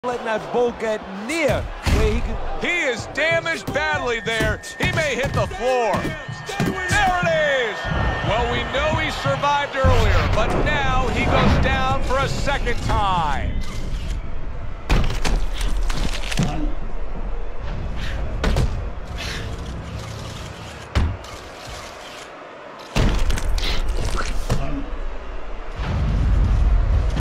letting that ball get near where he can. He is damaged badly there. He may hit the floor. There it is. Well, we know he survived earlier, but now he goes down for a second time.